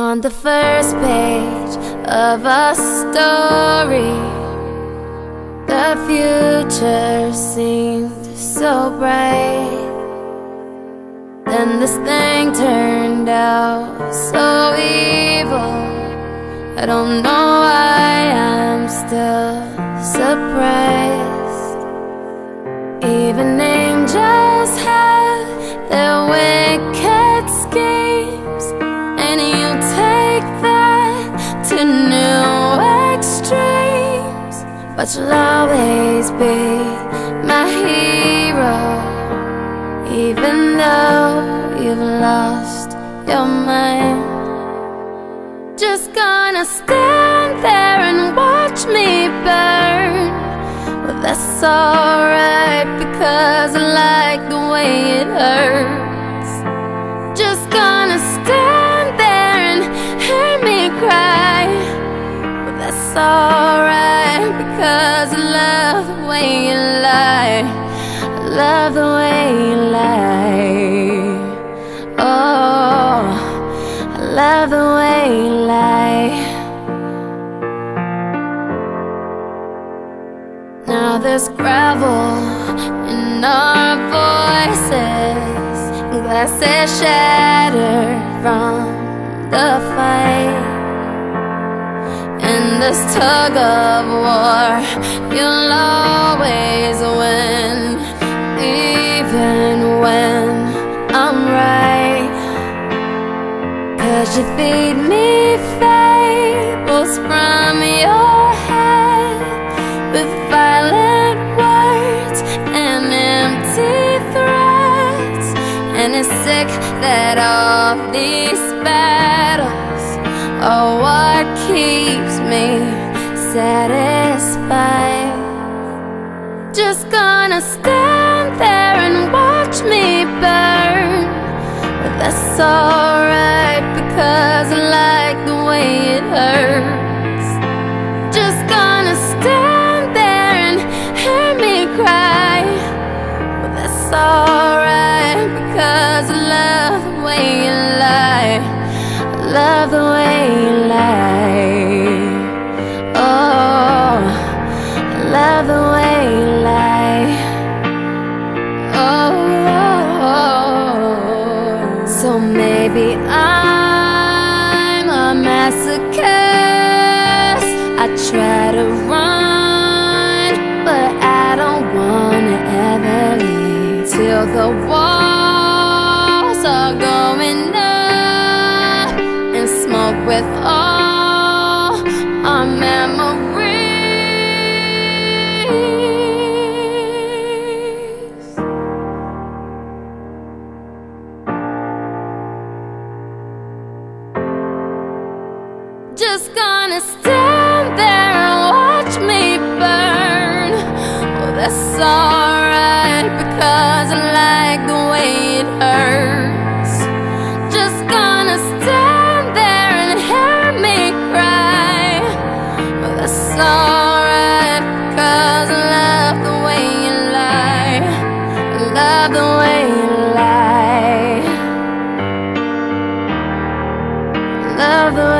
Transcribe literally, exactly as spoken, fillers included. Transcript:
On the first page of a story, the future seemed so bright. Then this thing turned out so evil. I don't know why I'm still surprised. Even angels have their wicked schemes, and you take that to new extremes. But you'll always be my hero, even though you've lost your mind. Just gonna stand there and watch me burn. Well, that's alright, because I like the way it hurts. Just gonna stand there and hear me cry. Well, that's alright, because I love the way you lie. I love the way you lie. Oh, I love the way you lie. Now there's gravel in our voices, and glasses shattered from the fight. In this tug of war, you'll always win, even when I'm right. 'Cause you feed me fables from your head, with violent words and empty threats. And it's sick that all these battles are what keeps me satisfied. Just gonna stand there and watch me burn. But that's alright, because I like the way it hurts. Just gonna stand there and hear me cry. But that's alright, because I love the way you lie. I love the way you lie. Oh, I love the way you lie. Oh, so maybe I'm a masochist. I try to run, but I don't wanna ever leave till the walls are going up and smoke with all our memories. Just gonna stand there and watch me burn. Well, that's alright, because I like the way it hurts. Just gonna stand there and hear me cry. Well, that's alright, because I love the way you lie. I love the way you lie. I love the way